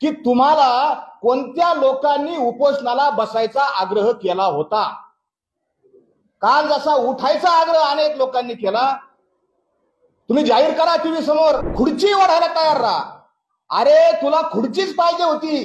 की तुम्हाला कोणत्या लोकांनी उपोषणाला बसायचा आग्रह केला होता। काल जसा उठायचा आग्रह अनेक लोकांनी केला, तुम्ही जाहीर करा टीव्ही समोर, खुर्ची ओढायला तयार राहा। अरे तुला खुर्चीच पाहिजे होती,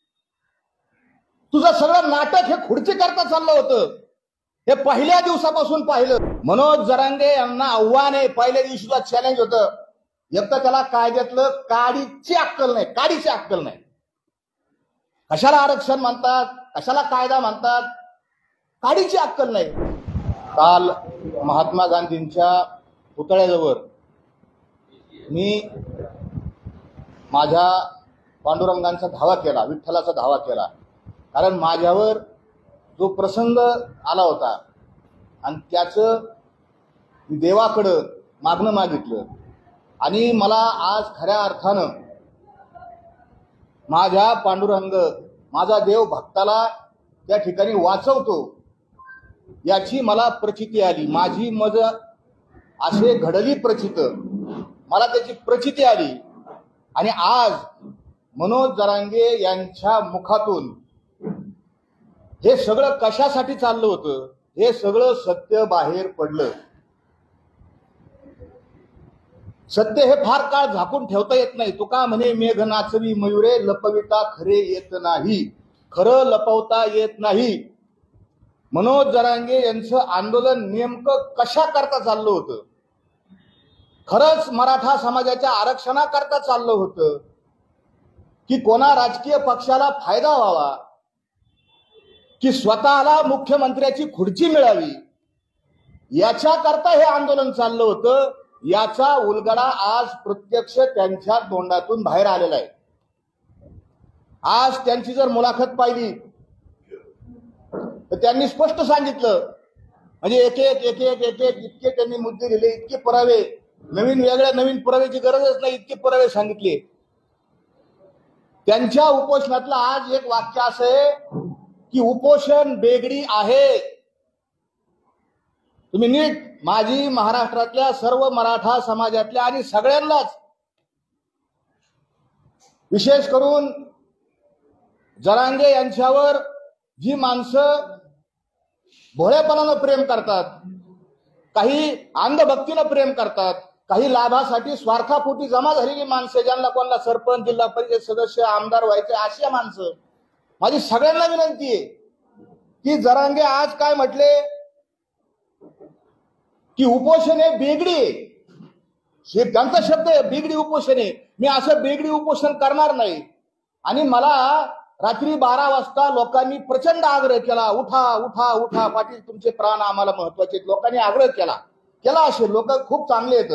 तुझं सगळं नाटक हे खुर्ची करता चाललं होतं। हे पहिल्या दिवसापासून पाहिलं। मनोज जरांगे यांना आव्हान आहे, पहिल्या दिवशीचा चॅलेंज होतं। एक तर त्याला कायद्यातलं काडीची अक्कल नाही, काडीची अक्कल नाही। कशाला आरक्षण म्हणतात, कशाला कायदा म्हणतात, काडीची अक्कल नाही। काल महात्मा गांधींच्या पुतळ्याजवळ मी माझ्या पांडुरंगांचा धावा केला, विठ्ठलाचा धावा केला। कारण माझ्यावर जो प्रसंग आला होता आणि त्याचं देवाकडं मागणं मागितलं आणि मला आज खऱ्या अर्थानं माझ्या पांडुरंग, माझा देव भक्ताला त्या ठिकाणी वाचवतो याची मला प्रचिती आली। माझी मज असे घडली प्रचित, मला त्याची प्रचिती आली। आणि आज मनोज जरांगे यांच्या मुखातून हे सगळं कशासाठी चाललं होतं, हे सगळं सत्य बाहेर पडलं। सत्य हे फार काळ झाकून ठेवता येत नाही। तुका म्हणे मेघ नाचवी मयुरे, लपविता खरे येत नाही। खरं लपवता येत नाही। मनोज जरांगे यांचं आंदोलन नेमकं कशा करता चाललं होतं? खरंच मराठा समाजाच्या आरक्षणाकरता चाललं होतं की कोणा राजकीय पक्षाला फायदा व्हावा, की स्वतःला मुख्यमंत्र्याची खुर्ची मिळावी, याच्याकरता हे आंदोलन चाललं होतं? याचा उलगडा आज प्रत्यक्ष त्यांच्या तोंडातून बाहेर आलेला आहे। आज त्यांची जर मुलाखत पाहिली तर त्यांनी स्पष्ट सांगितलं, म्हणजे एक एक इतके त्यांनी मुद्दे दिले, इतके पुरावे, नवीन पुराव्याची गरजच नाही, इतके पुरावे सांगितले। त्यांच्या उपोषणातलं आज एक वाक्य असं आहे की उपोषण बेगडी आहे। तुम्ही नीट माझी महाराष्ट्रातल्या सर्व मराठा समाजातल्या आणि सगळ्यांनाच, विशेष करून जरांगे यांच्यावर जी माणसं भोळेपणानं प्रेम करतात, काही अंधभक्तीनं प्रेम करतात, काही लाभासाठी स्वार्थापोटी जमा झालेली माणसं, ज्यांना कोणाला सरपंच, जिल्हा परिषद सदस्य, आमदार व्हायचे, अशा माणसं, माझी सगळ्यांना विनंती आहे की जरांगे आज काय म्हटले की उपोषण हे बेगडी आहे। हे त्यांचा शब्द आहे, बेगडी उपोषण आहे। मी असं बेगडी उपोषण करणार नाही। आणि मला रात्री 12 वाजता लोकांनी प्रचंड आग्रह केला, उठा उठा उठा पाटील, तुमचे प्राण आम्हाला महत्वाचे आहेत। लोकांनी आग्रह केला असे लोक खूप चांगले आहेत।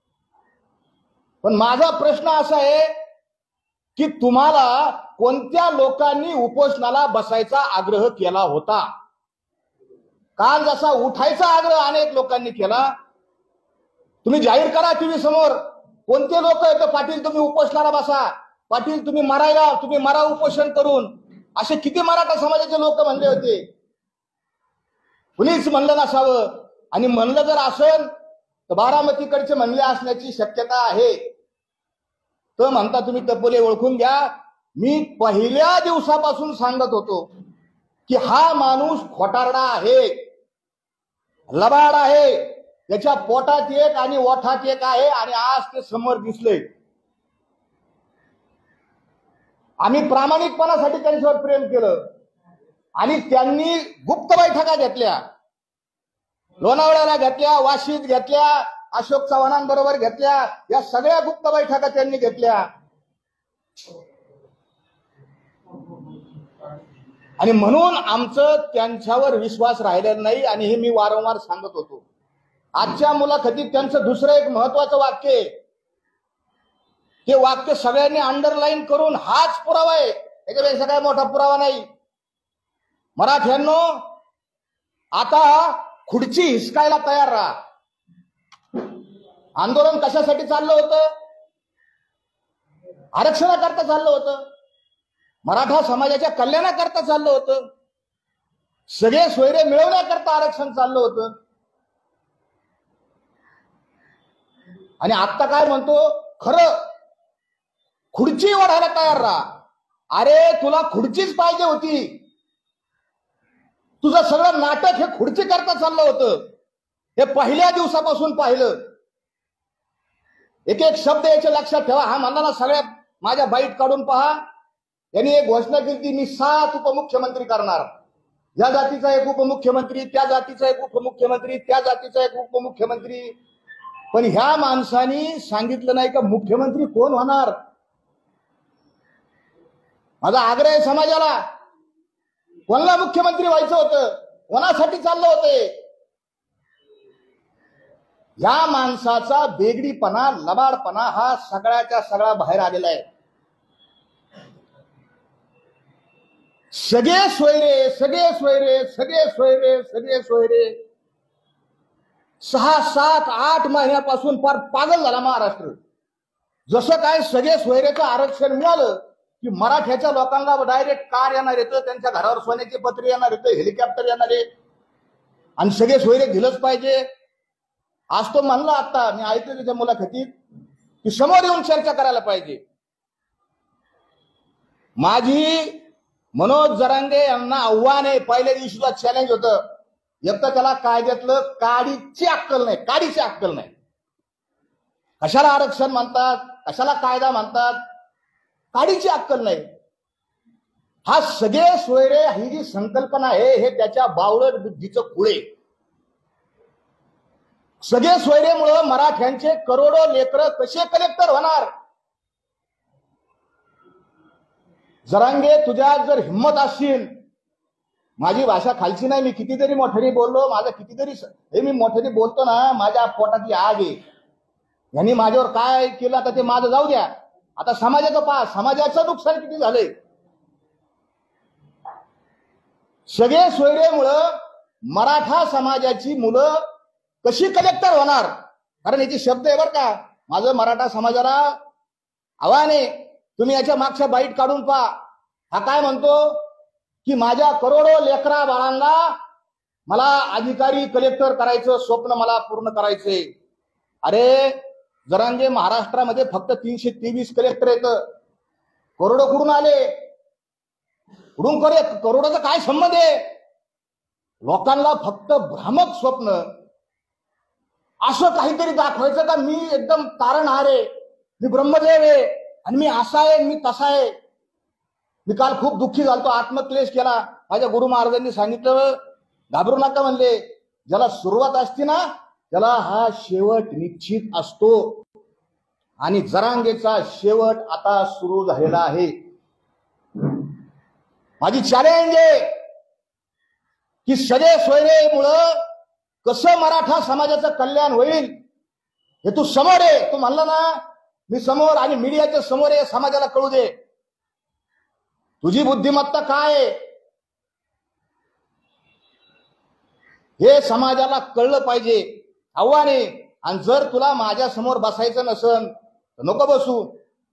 पण माझा प्रश्न असा आहे की तुम्हाला कोणत्या लोकांनी उपोषणाला बसायचा आग्रह केला होता? काल जसा उठायचा आग्रह अनेक लोकांनी केला, तुम्ही जाहीर करा टीव्ही समोर, कोणते लोक आहेत पाटील तुम्ही उपोषणाला बसा, पाटील तुम्ही मरा उपोषण करून, असे किती मराठा समाजाचे लोक म्हणले होते? कुणीच म्हणलं नसावं। आणि म्हणलं जर असेल तर बारामतीकडचे म्हणले असण्याची शक्यता आहे। तर म्हणता तुम्ही टपोले ओळखून घ्या, मी पहिल्या दिवसापासून सांगत होतो की हा माणूस खोटारडा आहे, लबाड आहे, त्याच्या पोटात एक आणि ओठात एक आहे, आणि आज ते समोर दिसले। आम्ही प्रामाणिकपणासाठी त्यांच्यावर प्रेम केलं आणि त्यांनी गुप्त बैठका घेतल्या, लोणावळ्याला घेतल्या, वाशीत घेतल्या, अशोक चव्हाणांबरोबर घेतल्या, या सगळ्या गुप्त बैठका त्यांनी घेतल्या। आणि म्हणून आमचं त्यांच्यावर विश्वास राहिलेला नाही। आणि हे मी वारंवार सांगत होतो। आजच्या मुलाखतीत त्यांचं दुसरं एक महत्वाचं वाक्य आहे, ते वाक्य सगळ्यांनी अंडरलाईन करून, हाच पुरावा आहे, याच्यापेक्षा काय मोठा पुरावा नाही। मराठ्यांनो, आता खुर्ची हिसकायला तयार राहा। आंदोलन कशासाठी चाललं होतं? आरक्षणाकरता चाललं होतं, मराठा समाजाच्या कल्याणाकरता चाललं होतं, सगळे सोयरे मिळवण्याकरता आरक्षण चाललं होतं। आणि आता काय म्हणतो, खरं खुर्ची ओढायला तयार राहा। अरे तुला खुर्चीच पाहिजे होती. तुझं सगळं नाटक हे खुर्ची करता चाललं होतं. हे पहिल्या दिवसापासून पाहिलं. एक एक शब्द याच्या लक्षात ठेवा. हा म्हणला ना सगळ्यात माझ्या बाईट काढून पहा. यांनी एक घोषणा केली, मी 7 उपमुख्यमंत्री करणार. या जातीचा एक उपमुख्यमंत्री, त्या जातीचा एक उपमुख्यमंत्री, त्या जातीचा एक उपमुख्यमंत्री. पण ह्या माणसानी सांगितलं नाही का मुख्यमंत्री कोण होणार. माझा आग्रह आहे समाजाला, कोणाला मुख्यमंत्री व्हायचं होतं, कोणासाठी चाललं होते. या माणसाचा बेगडीपणा, लबाडपणा हा सगळ्याच्या सगळा बाहेर आलेला आहे. सगळे सोयरे, सगळे सोयरे, सगळे सोयरे, सगळे सोयरे. 6, 7, 8 महिन्यापासून फार पागल झाला महाराष्ट्र. जसं काय सगळे सोयरेचं आरक्षण मिळालं की मराठ्याच्या लोकांना डायरेक्ट कार येणार येतं, त्यांच्या घरावर सोन्याचे पत्रे येणार येतं, हेलिकॉप्टर येणार आहे आणि सगळे सोयरे दिलंच पाहिजे. आज तो म्हणला, आता मी ऐकलं त्याच्या मुलाखतीत, की समोर येऊन चर्चा करायला पाहिजे. माझी मनोज जरांगे यांना आव्हान आहे. पहिल्या दिवशीला चॅलेंज होतं. एक तर त्याला कायद्यातलं काडीची अक्कल नाही, काडीची अक्कल नाही. कशाला आरक्षण म्हणतात, कशाला कायदा म्हणतात, काडीची अक्कल नाही. हा सगळे सोयरे ही जी संकल्पना आहे हे त्याच्या बावळट बुद्धीचं खुळे. सगळे सोयरेमुळं मराठ्यांचे करोडो लेकरं कसे कलेक्टर होणार. जरांगे तुझ्यात जर हिंमत असशील, माझी भाषा खालची नाही, मी कितीतरी मोठ्याने बोललो, माझं कितीतरी हे मी मोठ्याने बोलतो ना, माझ्या पोटातली आग आहे. यांनी माझ्यावर काय केलं आता ते माझं जाऊ द्या. आता समाजाचं पहा, समाजाचं नुकसान किती झालंय. सगळे सोयरेमुळं मराठा समाजाची मुलं कशी कलेक्टर होणार. कारण याची शब्द आहे बरं का. माझं मराठा समाजाला आव्हान आहे, तुम्ही याच्या मागच्या बाईट काढून पहा. हा काय म्हणतो की माझ्या करोडो लेकरा बाळांना मला अधिकारी कलेक्टर करायचं स्वप्न मला पूर्ण करायचंय. अरे जरांगे, महाराष्ट्रामध्ये फक्त 323 कलेक्टर येतं. करोडो कुठून आले, कुठून करे, करोडोचा काय संबंध आहे. लोकांना फक्त भ्रामक स्वप्न, असं काहीतरी दाखवायचं का मी एकदम तारणहार आहे, मी ब्रह्मदेव आहे आणि मी असा आहे, मी तसा आहे. मी काल खूप दुःखी झालतो, आत्मक्लेश केला. माझ्या गुरु महाराजांनी सांगितलं, घाबरू नका म्हणले. ज्याला सुरुवात असते ना त्याला हा शेवट निश्चित असतो. आणि जरांगेचा शेवट आता सुरू झालेला आहे. माझी चॅलेंज आहे की सगळे सोयरेमुळं कसं मराठा समाजाचं कल्याण होईल हे तू समोर आहे. तू म्हणला ना मी समोर आणि मीडियाच्या समोर आहे, समाजाला कळू दे तुझी बुद्धिमत्ता काय आहे. हे समाजाला कळलं पाहिजे. आव्हान आहे. आणि जर तुला माझ्या समोर बसायचं नसन तर नको बसू.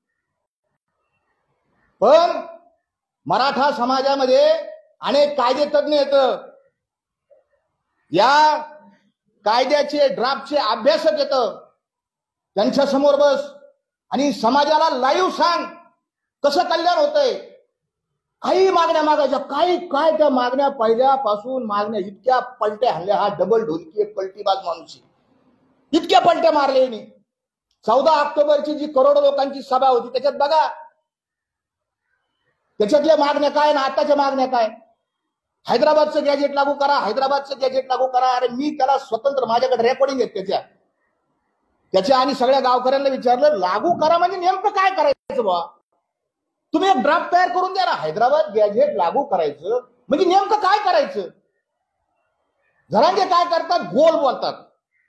पण मराठा समाजामध्ये अनेक कायदे तज्ञ येतं, या कायद्याचे ड्राफ्टचे अभ्यासक येतं, त्यांच्या समोर बस आणि समाजाला लाईव्ह सांग कसं कल्याण होतंय. काही मागण्या मागायच्या, काय त्या मागण्या पहिल्यापासून मागण्या इतक्या पलट्या हल्ल्या. हा डबल ढोलकी एक पलटीबाज माणूस, इतक्या पलट्या मारले. 14 ऑक्टोबरची जी करोडो लोकांची सभा होती त्याच्यात बघा, त्याच्यातल्या मागण्या काय ना आताच्या मागण्या काय. हैदराबादचं गॅजेट लागू करा, हैदराबादचं गॅजेट लागू करा. अरे मी त्याला स्वतंत्र, माझ्याकडे रेकॉर्डिंग आहेत त्याच्या आणि सगळ्या गावकऱ्यांना विचारलं लागू करा म्हणजे नेमकं काय करायचं बा. तुम्ही एक ड्राफ्ट तयार करून द्या ना. हैदराबाद गॅजेट लागू करायचं म्हणजे नेमकं काय करायचं. जरांगे काय करतात, गोल बोलतात.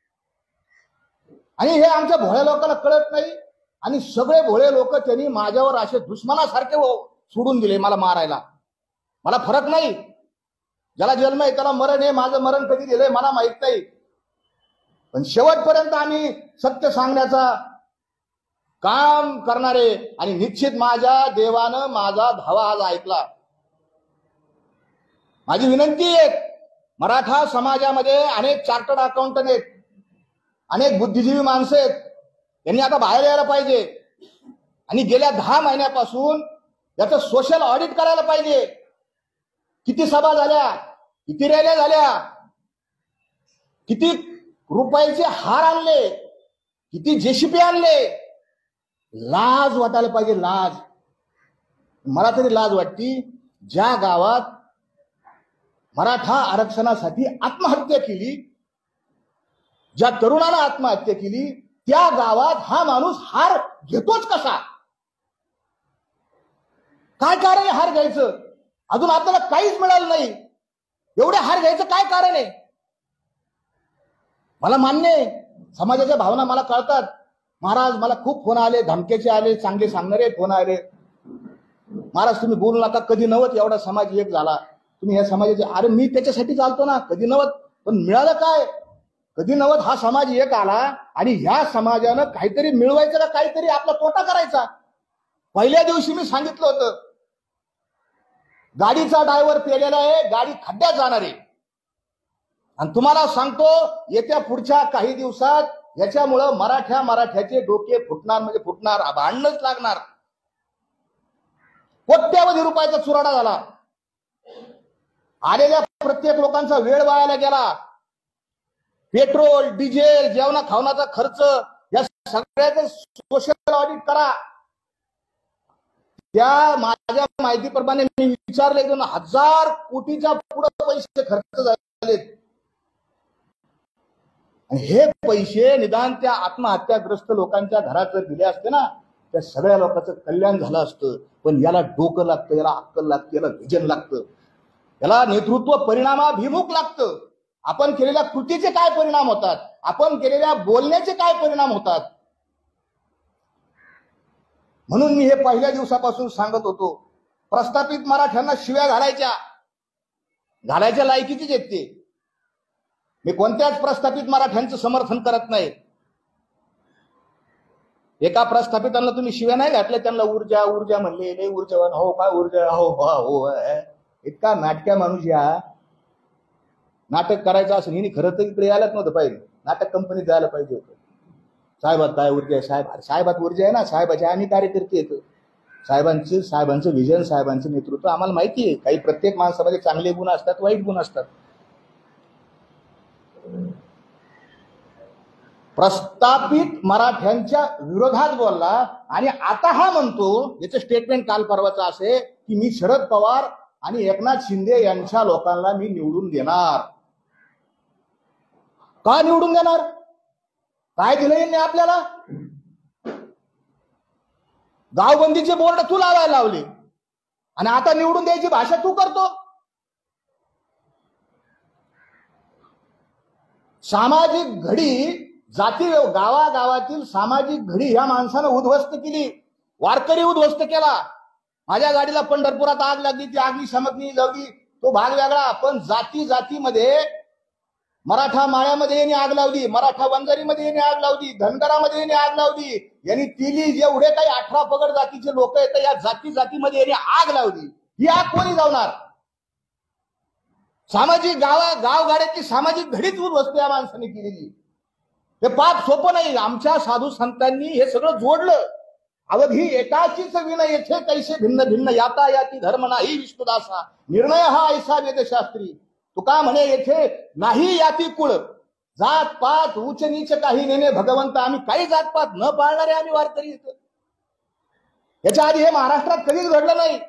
आणि हे आमच्या भोळ्या लोकांना कळत नाही. आणि सगळे भोळे लोक त्यांनी माझ्यावर असे दुश्मनासारखे सोडून दिले मला मारायला. मला फरक नाही, ज्याला जन्म आहे त्याला मरण आहे. माझं मरण कधी दिलंय मला माहित नाही. पण शेवटपर्यंत आम्ही सत्य सांगण्याचा काम करणारे. आणि निश्चित माझ्या देवानं माझा धावा आज ऐकला. माझी विनंती आहे, मराठा समाजामध्ये अनेक चार्टर्ड अकाउंटंट आहेत, अनेक बुद्धिजीवी माणसं आहेत. त्यांनी आता बाहेर यायला पाहिजे. आणि गेल्या 10 महिन्यापासून याचं सोशल ऑडिट करायला पाहिजे. किती सभा झाल्या, किती रॅल्या झाल्या, किती रुपयाचे हार आणले, किती जेसीपी आणले. लाज वाटायला पाहिजे, लाज. मला तरी लाज वाटती. ज्या गावात मराठा आरक्षणासाठी आत्महत्या केली, ज्या तरुणानं आत्महत्या केली, त्या गावात हा माणूस हार घेतोच कसा? काय कारण आहे हार घ्यायचं? अजून आपल्याला काहीच मिळालं नाही, एवढे हार घ्यायचं काय कारण आहे? मला मान्य आहे, समाजाच्या भावना मला कळतात. महाराज मला खूप फोन आले, धमक्याचे आले, चांगले सांगणारे फोन आले. महाराज तुम्ही बोलू नका, कधी नव्हत एवढा समाज एक झाला, तुम्ही या समाजाचे. अरे मी त्याच्यासाठी चालतो ना, कधी नव्हत. पण मिळालं काय? कधी नव्हत हा समाज एक आला आणि ह्या समाजानं काहीतरी मिळवायचं का काहीतरी आपला तोटा करायचा. पहिल्या दिवशी मी सांगितलं होतं, गाडीचा ड्रायव्हर पेलेला आहे, गाडी खड्ड्यात जाणार आहे. आणि तुम्हाला सांगतो येत्या पुढच्या काही दिवसात याच्यामुळं मराठ्याचे डोके फुटणार, म्हणजे फुटणार, भांडणच लागणार. कोट्यावधी रुपयाचा चुराडा झाला. आलेल्या प्रत्येक लोकांचा वेळ वायाला गेला. पेट्रोल, डिझेल, जेवणा खावण्याचा खर्च, या सगळ्याचं सोशल ऑडिट करा. त्या माझ्या माहितीप्रमाणे मी विचारले 2,000 कोटीच्या पुढे पैसे खर्च झालेत. हे पैसे निदान त्या आत्महत्याग्रस्त लोकांच्या घरात जर दिले असते ना, त्या सगळ्या लोकांचं कल्याण झालं असतं. पण याला डोकं लागतं, याला अक्कल लागते, याला विजन लागतं, याला नेतृत्व परिणामाभिमुख लागतं. आपण केलेल्या कृतीचे काय परिणाम होतात, आपण केलेल्या बोलण्याचे काय परिणाम होतात. म्हणून मी हे पहिल्या दिवसापासून सांगत होतो, प्रस्थापित मराठ्यांना शिव्या घालायच्या लायकीचीच आहेत ते. मी कोणत्याच प्रस्थापित मराठ्यांचं समर्थन करत नाही. एका प्रस्थापितांना तुम्ही शिव्या नाही घातल्या, त्यांना ऊर्जा ऊर्जा म्हणले, लय ऊर्जावान हो, काय ऊर्जा हो हो. इतका नाटक्या माणूस. या नाटक करायचं असेल हिने खरं तर इकडे यायलाच नव्हतं पाहिजे, नाटक कंपनीत जायला पाहिजे होतं. साहेबात काय ऊर्जा आहे? साहेबात ऊर्जा आहे ना, साहेबाचे आम्ही कार्यकर्ते येतो. साहेबांचं विजन, साहेबांचं नेतृत्व आम्हाला माहिती आहे. काही प्रत्येक माणसामध्ये चांगले गुण असतात, वाईट गुण असतात. प्रस्थापित मराठ्यांच्या विरोधात बोलला आणि आता हा म्हणतो, याचं स्टेटमेंट काल परवाचं असे की मी शरद पवार आणि एकनाथ शिंदे यांच्या लोकांना मी निवडून देणार. का निवडून देणार? काय दिलं यांनी आपल्याला? गावबंदीचे बोर्ड तू लावायला लावले आणि आता निवडून द्यायची भाषा तू करतो. सामाजिक घडी, जाती गावागावातील सामाजिक घडी ह्या माणसानं उद्ध्वस्त केली. वारकरी उद्ध्वस्त केला. माझ्या गाडीला पंढरपुरात आग लागली, ती अग्निशमकनी लावली, तो भाग वेगळा. पण जातीमध्ये मराठा माळ्यामध्ये यांनी आग लावली, मराठा वंजारीमध्ये यांनी आग लावली, धनगरामध्ये यांनी आग लावली. यांनी तिली जेवढे काही 18 पगड जातीचे लोक आहेत या जातीमध्ये यांनी आग लावली. ही आग कोणी लावणार? सामाजिक गावगाड्याची सामाजिक घडीच उद्ध्वस्त या माणसाने केलेली. हे पाप सोपं नाही. आमच्या साधू संतांनी हे सगळं जोडलं. अवघी एकाचीच विनय येथे कैसे भिन्न भिन्न याता याती धर्म नाही विष्णुदासा, निर्णय हा ऐसा वेदशास्त्री. तुका म्हणे येथे नाही याती कुळ, जात पात उच्च नीच काही नेणे भगवंत. आम्ही काही जातपात न पाळणारे आम्ही वारकरी येतो. याच्या आधी हे महाराष्ट्रात कधीच घडलं नाही.